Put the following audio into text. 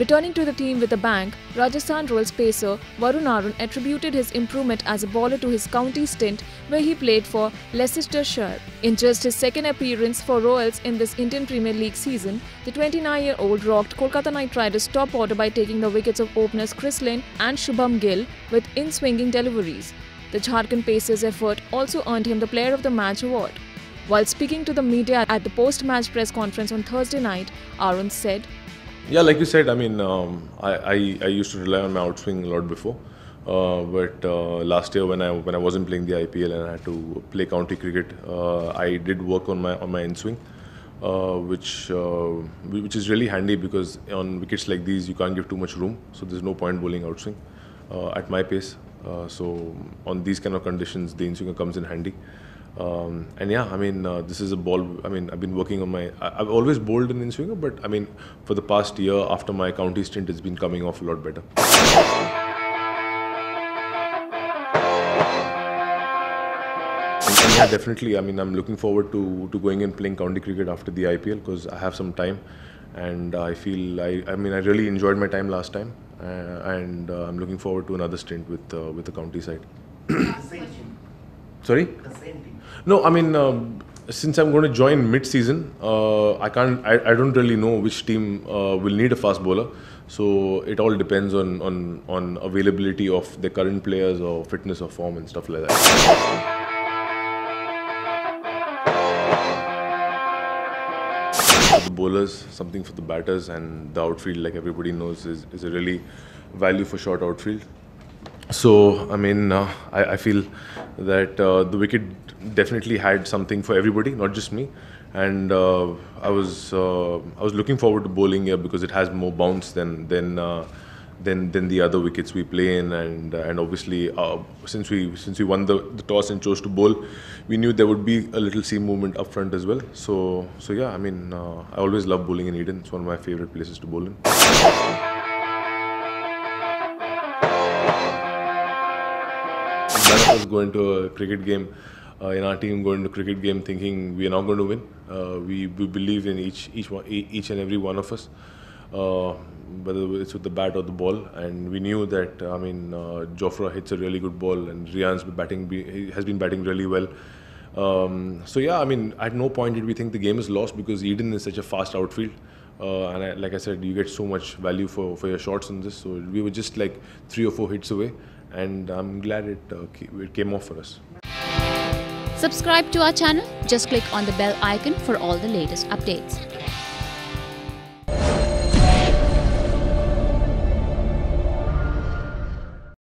Returning to the team with a bang, Rajasthan Royals pacer Varun Aaron attributed his improvement as a bowler to his county stint where he played for Leicestershire. In just his second appearance for Royals in this Indian Premier League season, the 29-year-old rocked Kolkata Knight Riders' top order by taking the wickets of openers Chris Lane and Shubham Gill with in-swinging deliveries. The Jharkhand pacer's effort also earned him the Player of the Match award. While speaking to the media at the post-match press conference on Thursday night, Aaron said, "Yeah, like you said, I used to rely on my outswing a lot before, but last year when I wasn't playing the IPL and I had to play county cricket, I did work on my inswing, which is really handy because on wickets like these you can't give too much room, so there's no point bowling outswing at my pace. So on these kind of conditions, the inswinger comes in handy." And yeah, this is a ball. I've been working on my. I've always bowled an in-swinger, but for the past year after my county stint, it's been coming off a lot better. And yeah, definitely. I'm looking forward to going and playing county cricket after the IPL because I have some time, and I feel I really enjoyed my time last time, and I'm looking forward to another stint with the county side. Sorry? No, since I'm going to join mid-season, I don't really know which team will need a fast bowler. So it all depends on availability of the current players or fitness or form and stuff like that. For the bowlers, something for the batters, and the outfield, like everybody knows, is a really value for short outfield. So I feel that the wicket definitely had something for everybody, not just me. And I was looking forward to bowling here because it has more bounce than the other wickets we play in. And obviously since we won the toss and chose to bowl, we knew there would be a little seam movement up front as well. So yeah, I always love bowling in Eden. It's one of my favorite places to bowl in. None of us go into a cricket game, in our team go into a cricket game thinking we are not going to win. We believe in each and every one of us, whether it's with the bat or the ball. And we knew that Jofra hits a really good ball, and Rian's has been batting really well. So yeah, at no point did we think the game is lost because Eden is such a fast outfield. And like I said, you get so much value for your shots on this. So we were just like 3 or 4 hits away. And I'm glad it came off for us. Subscribe to our channel. Just click on the bell icon for all the latest updates.